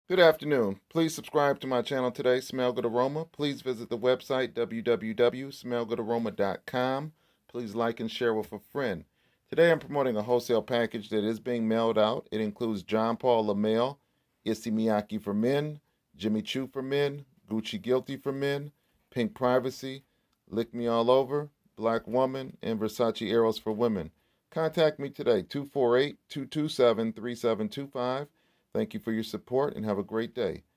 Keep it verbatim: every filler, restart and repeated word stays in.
Good afternoon. Please subscribe to my channel today, Smell Good Aroma. Please visit the website, w w w dot smell good aroma dot com. Please like and share with a friend. Today I'm promoting a wholesale package that is being mailed out. It includes John Paul LaMail, Issey Miyake for men, Jimmy Choo for men, Gucci Guilty for men, Pink Privacy, Lick Me All Over, Black Woman, and Versace Eros for women. Contact me today, two four eight, two two seven, three seven two five. Thank you for your support and have a great day.